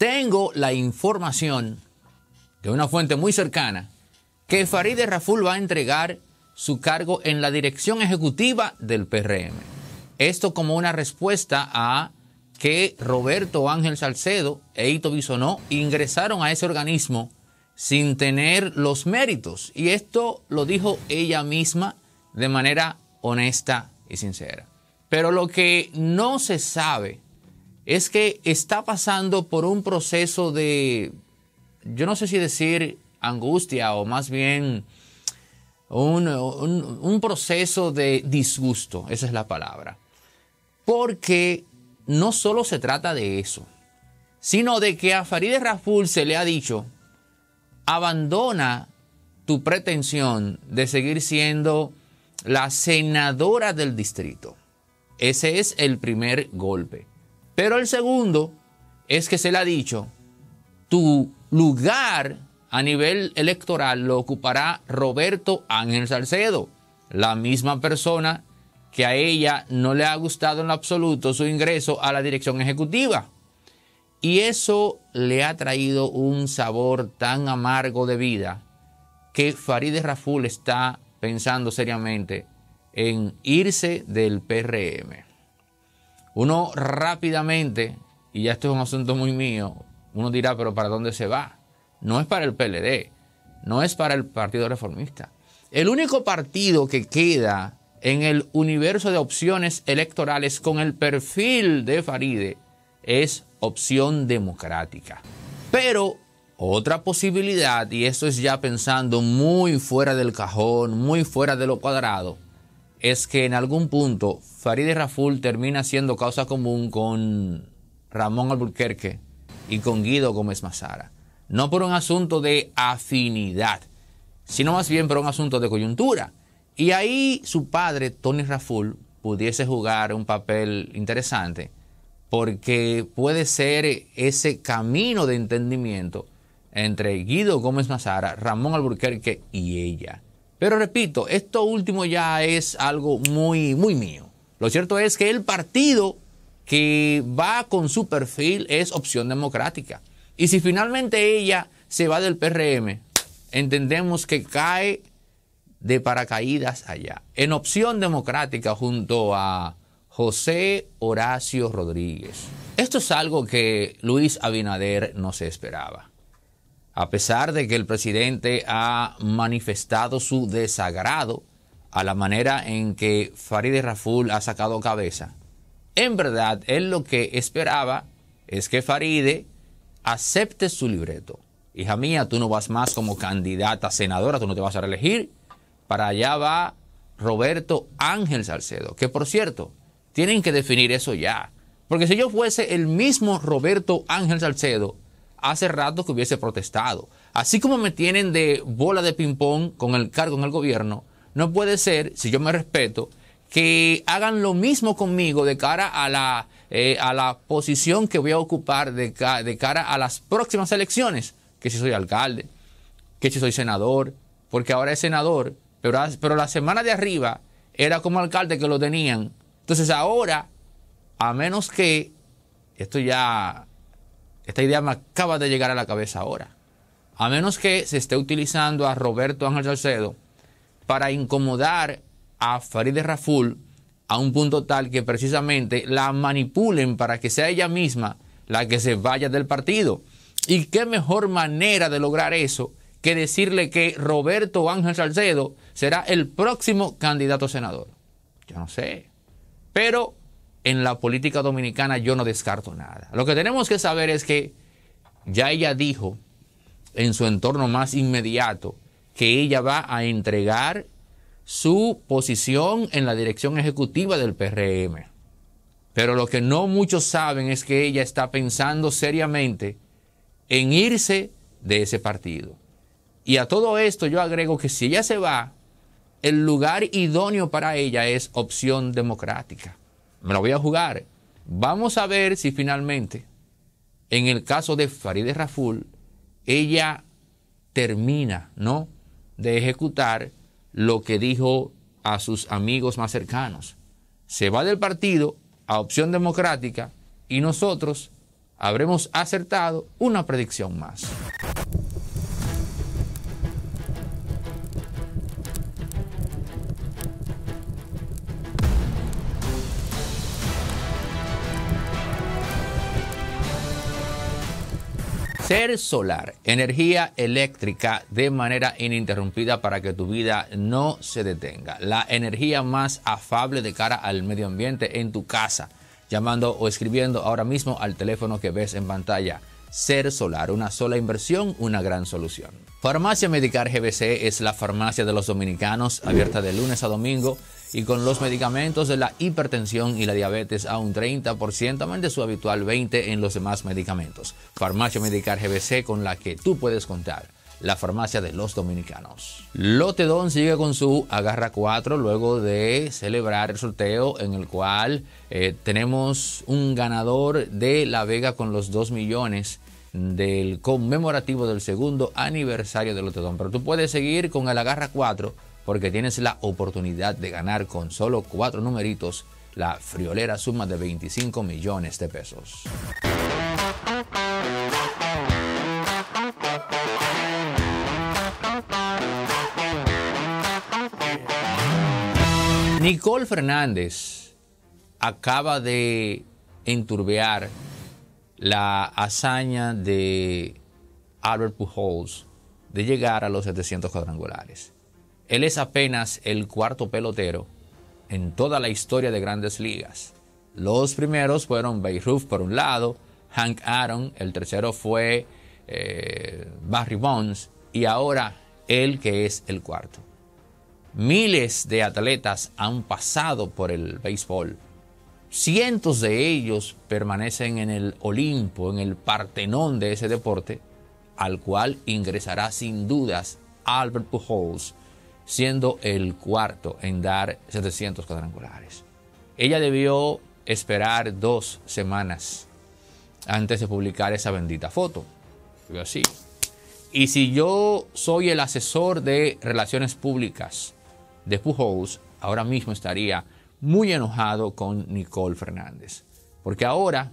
Tengo la información de una fuente muy cercana que Farideh Raful va a entregar su cargo en la dirección ejecutiva del PRM. Esto como una respuesta a que Roberto Ángel Salcedo e Hito Bisonó ingresaron a ese organismo sin tener los méritos. Y esto lo dijo ella misma de manera honesta y sincera. Pero lo que no se sabe es que está pasando por un proceso de, yo no sé si decir angustia o más bien un proceso de disgusto, esa es la palabra. Porque no solo se trata de eso, sino de que a Farideh Raful se le ha dicho: abandona tu pretensión de seguir siendo la senadora del distrito. Ese es el primer golpe. Pero el segundo es que se le ha dicho: tu lugar a nivel electoral lo ocupará Roberto Ángel Salcedo, la misma persona que a ella no le ha gustado en lo absoluto su ingreso a la dirección ejecutiva. Y eso le ha traído un sabor tan amargo de vida que Farideh Raful está pensando seriamente en irse del PRM. Uno rápidamente, y ya esto es un asunto muy mío, uno dirá, pero ¿para dónde se va? No es para el PLD, no es para el Partido Reformista. El único partido que queda en el universo de opciones electorales con el perfil de Farideh es Opción Democrática. Pero otra posibilidad, y esto es ya pensando muy fuera del cajón, muy fuera de lo cuadrado, es que en algún punto Farideh Raful termina haciendo causa común con Ramón Alburquerque y con Guido Gómez Mazara. No por un asunto de afinidad, sino más bien por un asunto de coyuntura. Y ahí su padre, Tony Raful, pudiese jugar un papel interesante, porque puede ser ese camino de entendimiento entre Guido Gómez Mazara, Ramón Alburquerque y ella. Pero repito, esto último ya es algo muy, muy mío. Lo cierto es que el partido que va con su perfil es Opción Democrática. Y si finalmente ella se va del PRM, entendemos que cae de paracaídas allá, en Opción Democrática junto a José Horacio Rodríguez. Esto es algo que Luis Abinader no se esperaba. A pesar de que el presidente ha manifestado su desagrado a la manera en que Farideh Raful ha sacado cabeza, en verdad él lo que esperaba es que Farideh acepte su libreto. Hija mía, tú no vas más como candidata a senadora, tú no te vas a reelegir. Para allá va Roberto Ángel Salcedo, que por cierto, tienen que definir eso ya. Porque si yo fuese el mismo Roberto Ángel Salcedo, hace rato que hubiese protestado. Así como me tienen de bola de ping-pong con el cargo en el gobierno, no puede ser, si yo me respeto, que hagan lo mismo conmigo de cara a la posición que voy a ocupar de cara a las próximas elecciones. Que si soy alcalde, que si soy senador, porque ahora es senador, pero la semana de arriba era como alcalde que lo tenían. Entonces ahora, a menos que, esta idea me acaba de llegar a la cabeza ahora, a menos que se esté utilizando a Roberto Ángel Salcedo para incomodar a Farideh Raful a un punto tal que precisamente la manipulen para que sea ella misma la que se vaya del partido. Y qué mejor manera de lograr eso que decirle que Roberto Ángel Salcedo será el próximo candidato a senador. Yo no sé. Pero en la política dominicana yo no descarto nada. Lo que tenemos que saber es que ya ella dijo en su entorno más inmediato que ella va a entregar su posición en la dirección ejecutiva del PRM. Pero lo que no muchos saben es que ella está pensando seriamente en irse de ese partido. Y a todo esto yo agrego que si ella se va, el lugar idóneo para ella es Opción Democrática. Me la voy a jugar. Vamos a ver si finalmente, en el caso de Farideh Raful, ella termina, ¿no?, de ejecutar lo que dijo a sus amigos más cercanos. Se va del partido a Opción Democrática y nosotros habremos acertado una predicción más. Ser solar, energía eléctrica de manera ininterrumpida para que tu vida no se detenga. La energía más afable de cara al medio ambiente en tu casa. Llamando o escribiendo ahora mismo al teléfono que ves en pantalla. Ser Solar, una sola inversión, una gran solución. Farmacia Medicar GBC es la farmacia de los dominicanos, abierta de lunes a domingo y con los medicamentos de la hipertensión y la diabetes a un 30%, además de su habitual 20% en los demás medicamentos. Farmacia Medicar GBC, con la que tú puedes contar. La farmacia de los dominicanos. Lotedón sigue con su Agarra 4 luego de celebrar el sorteo en el cual tenemos un ganador de La Vega con los 2 millones del conmemorativo del segundo aniversario de Lotedón. Pero tú puedes seguir con el Agarra 4 porque tienes la oportunidad de ganar con solo 4 numeritos la friolera suma de 25 millones de pesos. Nicole Fernández acaba de enturbiar la hazaña de Albert Pujols de llegar a los 700 cuadrangulares. Él es apenas el cuarto pelotero en toda la historia de Grandes Ligas. Los primeros fueron Babe Ruth por un lado, Hank Aaron, el tercero fue Barry Bonds y ahora él, que es el cuarto. Miles de atletas han pasado por el béisbol. Cientos de ellos permanecen en el Olimpo, en el Partenón de ese deporte, al cual ingresará sin dudas Albert Pujols, siendo el cuarto en dar 700 cuadrangulares. Ella debió esperar 2 semanas antes de publicar esa bendita foto. Yo así. Y si yo soy el asesor de relaciones públicas de Pujols, ahora mismo estaría muy enojado con Nicole Fernández. Porque ahora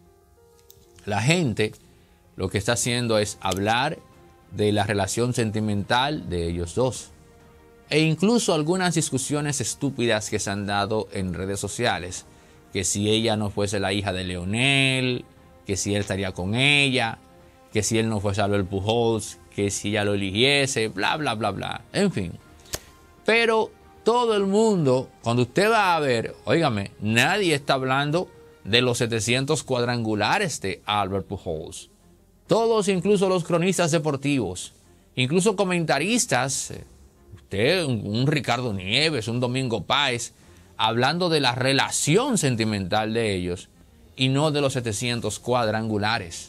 la gente lo que está haciendo es hablar de la relación sentimental de ellos dos. E incluso algunas discusiones estúpidas que se han dado en redes sociales. Que si ella no fuese la hija de Leonel, que si él estaría con ella, que si él no fuese Albert Pujols, que si ella lo eligiese, bla, bla, bla, bla. En fin. Pero todo el mundo, cuando usted va a ver, óigame, nadie está hablando de los 700 cuadrangulares de Albert Pujols. Todos, incluso los cronistas deportivos, incluso comentaristas, usted, un Ricardo Nieves, un Domingo Páez, hablando de la relación sentimental de ellos y no de los 700 cuadrangulares.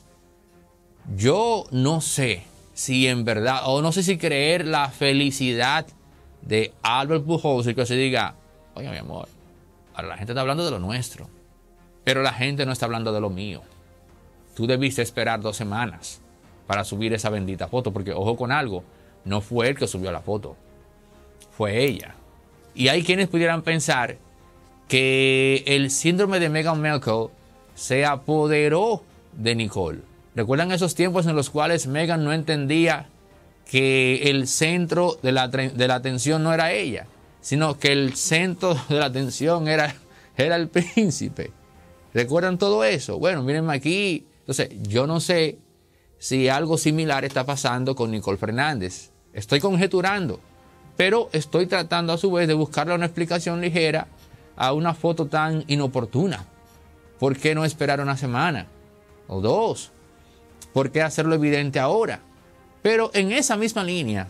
Yo no sé si en verdad, o no sé si creer la felicidad de Albert Pujols y que se diga, oye mi amor, ahora la gente está hablando de lo nuestro, pero la gente no está hablando de lo mío. Tú debiste esperar 2 semanas para subir esa bendita foto, porque ojo con algo, no fue él que subió la foto, fue ella. Y hay quienes pudieran pensar que el síndrome de Meghan Markle se apoderó de Nicole. ¿Recuerdan esos tiempos en los cuales Meghan no entendía que el centro de la atención no era ella, sino que el centro de la atención era el príncipe? ¿Recuerdan todo eso? Bueno, mírenme aquí. Entonces, yo no sé si algo similar está pasando con Nicole Fernández. Estoy conjeturando, pero estoy tratando a su vez de buscarle una explicación ligera a una foto tan inoportuna. ¿Por qué no esperar una semana o 2? ¿Por qué hacerlo evidente ahora? Pero en esa misma línea,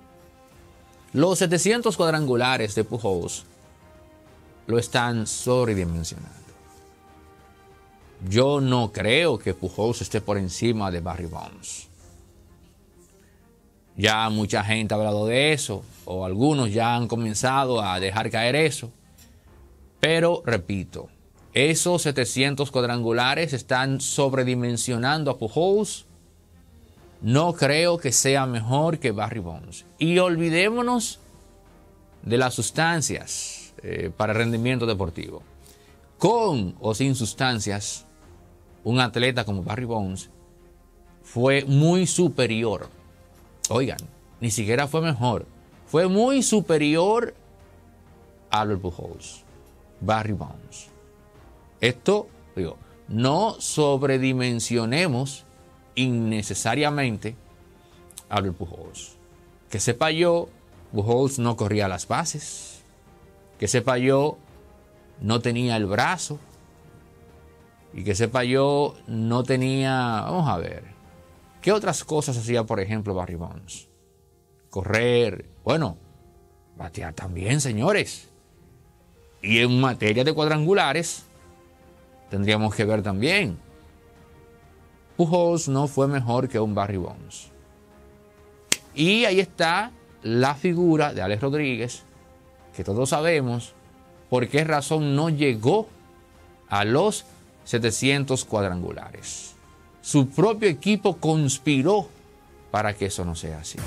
los 700 cuadrangulares de Pujols lo están sobredimensionando. Yo no creo que Pujols esté por encima de Barry Bonds. Ya mucha gente ha hablado de eso, o algunos ya han comenzado a dejar caer eso. Pero, repito, esos 700 cuadrangulares están sobredimensionando a Pujols. No creo que sea mejor que Barry Bonds. Y olvidémonos de las sustancias para el rendimiento deportivo. Con o sin sustancias, un atleta como Barry Bonds fue muy superior. Oigan, ni siquiera fue mejor. Fue muy superior a Albert Pujols, Barry Bonds. Esto, digo, no sobredimensionemos innecesariamente a Albert Pujols. Que sepa yo, Pujols no corría las bases. Que sepa yo, no tenía el brazo. Y que sepa yo, no tenía... Vamos a ver. ¿Qué otras cosas hacía, por ejemplo, Barry Bonds? Correr. Bueno, batear también, señores. Y en materia de cuadrangulares, tendríamos que ver también. Pujols no fue mejor que un Barry Bonds. Y ahí está la figura de Alex Rodríguez, que todos sabemos por qué razón no llegó a los 700 cuadrangulares. Su propio equipo conspiró para que eso no sea así.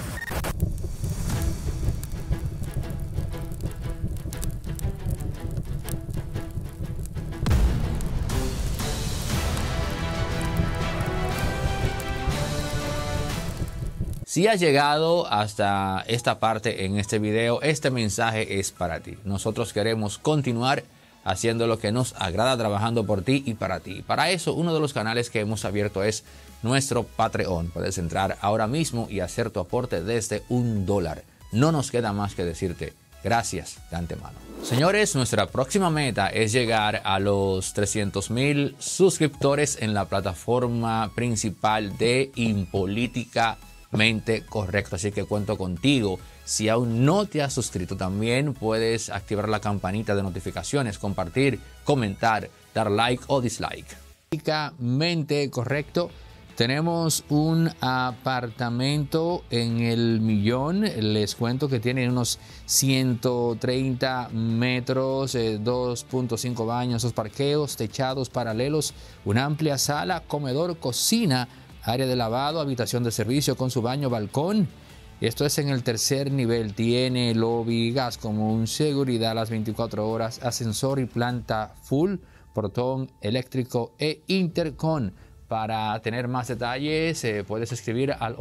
Si has llegado hasta esta parte en este video, este mensaje es para ti. Nosotros queremos continuar haciendo lo que nos agrada, trabajando por ti y para ti. Para eso, uno de los canales que hemos abierto es nuestro Patreon. Puedes entrar ahora mismo y hacer tu aporte desde $1. No nos queda más que decirte gracias de antemano. Señores, nuestra próxima meta es llegar a los 300,000 suscriptores en la plataforma principal de Impolíticamente Correcto. Así que cuento contigo. Si aún no te has suscrito, también puedes activar la campanita de notificaciones, compartir, comentar, dar like o dislike. Políticamente Correcto. Tenemos un apartamento en el millón. Les cuento que tiene unos 130 metros, 2.5 baños, 2 parqueos, techados paralelos, una amplia sala, comedor, cocina, área de lavado, habitación de servicio con su baño, balcón. Esto es en el tercer nivel. Tiene lobby, gas común, seguridad a las 24 horas, ascensor y planta full, portón eléctrico e intercom. Para tener más detalles, puedes escribir al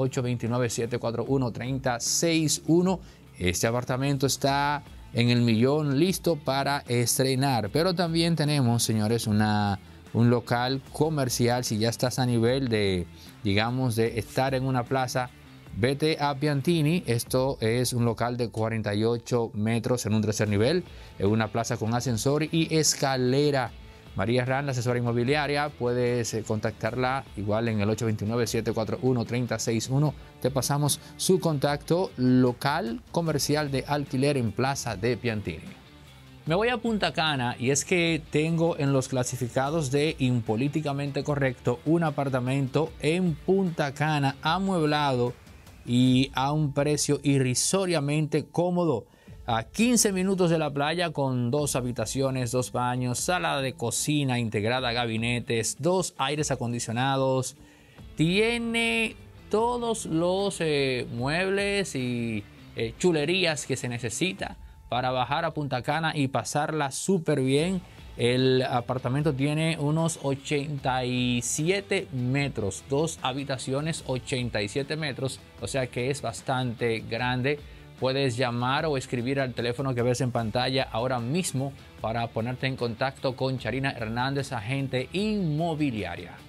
829-741-3061. Este apartamento está en el millón, listo para estrenar. Pero también tenemos, señores, un local comercial. Si ya estás a nivel de, digamos, de estar en una plaza, vete a Piantini. Esto es un local de 48 metros en un tercer nivel, en una plaza con ascensor y escalera. María Herrán, asesora inmobiliaria, puedes contactarla igual en el 829-741-3061. Te pasamos su contacto. Local comercial de alquiler en Plaza de Piantini. Me voy a Punta Cana y es que tengo en los clasificados de Impolíticamente Correcto un apartamento en Punta Cana amueblado y a un precio irrisoriamente cómodo. A 15 minutos de la playa, con 2 habitaciones, 2 baños, sala de cocina integrada, gabinetes, 2 aires acondicionados. Tiene todos los muebles y chulerías que se necesita para bajar a Punta Cana y pasarla súper bien. El apartamento tiene unos 87 metros, 2 habitaciones, 87 metros, o sea que es bastante grande. Puedes llamar o escribir al teléfono que ves en pantalla ahora mismo para ponerte en contacto con Charina Hernández, agente inmobiliaria.